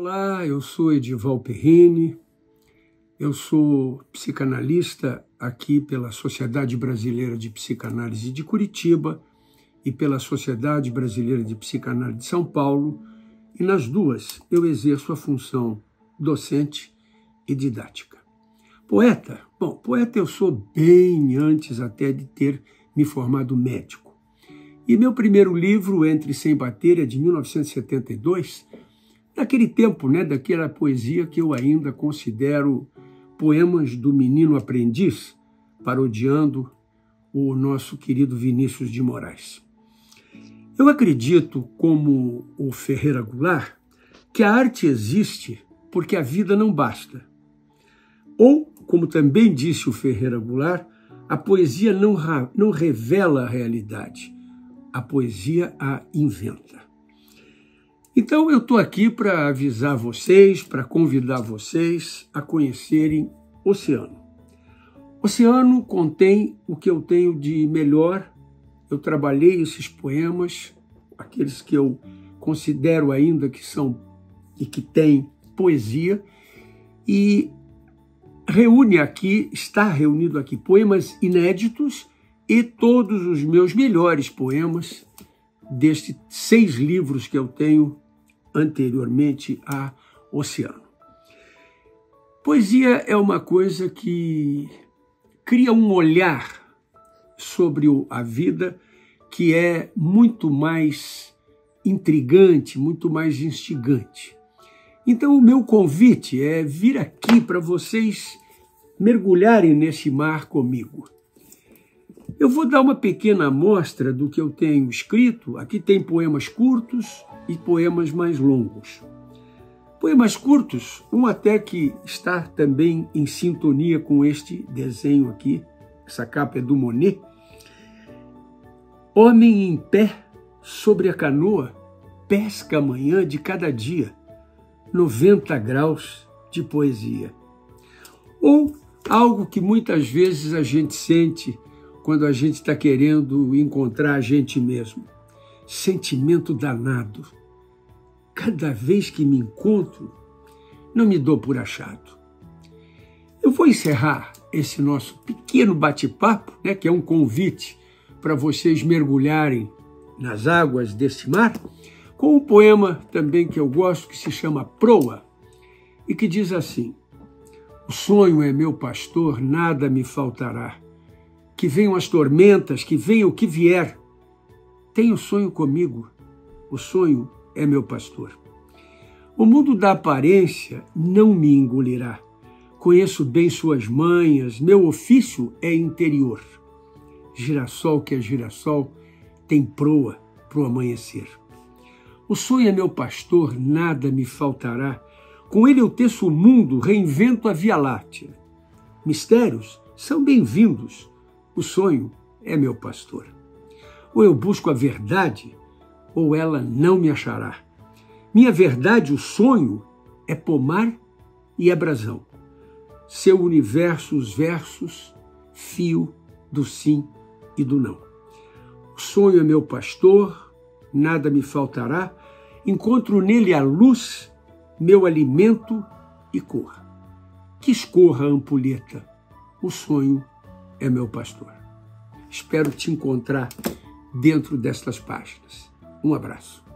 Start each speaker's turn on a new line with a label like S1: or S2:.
S1: Olá, eu sou Edival Perrini, eu sou psicanalista aqui pela Sociedade Brasileira de Psicanálise de Curitiba e pela Sociedade Brasileira de Psicanálise de São Paulo, e nas duas eu exerço a função docente e didática. Poeta? Bom, poeta eu sou bem antes até de ter me formado médico. E meu primeiro livro, Entre Sem Bater, é de 1972, naquele tempo, daquela poesia que eu ainda considero poemas do menino aprendiz, parodiando o nosso querido Vinícius de Moraes. Eu acredito, como o Ferreira Goulart, que a arte existe porque a vida não basta. Ou, como também disse o Ferreira Goulart, a poesia não revela a realidade, a poesia a inventa. Então eu estou aqui para avisar vocês, para convidar vocês a conhecerem Oceano. Oceano contém o que eu tenho de melhor. Eu trabalhei esses poemas, aqueles que eu considero ainda que são e que têm poesia, e está reunido aqui poemas inéditos e todos os meus melhores poemas destes 6 livros que eu tenho anteriormente a Oceano. Poesia é uma coisa que cria um olhar sobre a vida que é muito mais intrigante, muito mais instigante. Então o meu convite é vir aqui para vocês mergulharem nesse mar comigo. Eu vou dar uma pequena amostra do que eu tenho escrito. Aqui tem poemas curtos e poemas mais longos. Poemas curtos, um até que está também em sintonia com este desenho aqui, essa capa é do Monet. Homem em pé sobre a canoa, pesca a manhã de cada dia, 90 graus de poesia. Ou algo que muitas vezes a gente sente quando a gente está querendo encontrar a gente mesmo. Sentimento danado. Cada vez que me encontro, não me dou por achado. Eu vou encerrar esse nosso pequeno bate-papo, que é um convite para vocês mergulharem nas águas desse mar, com um poema também que eu gosto, que se chama Proa, e que diz assim: o sonho é meu pastor, nada me faltará. Que venham as tormentas, que venha o que vier. Tenho sonho comigo, o sonho é meu pastor. O mundo da aparência não me engolirá. Conheço bem suas manhas, meu ofício é interior. Girassol que é girassol, tem proa pro amanhecer. O sonho é meu pastor, nada me faltará. Com ele eu teço o mundo, reinvento a Via Láctea. Mistérios são bem-vindos. O sonho é meu pastor. Ou eu busco a verdade, ou ela não me achará. Minha verdade, o sonho, é pomar e é brasão. Seu universo, os versos, fio do sim e do não. O sonho é meu pastor, nada me faltará. Encontro nele a luz, meu alimento e cor. Que escorra a ampulheta, o sonho é meu pastor. Espero te encontrar dentro destas páginas. Um abraço.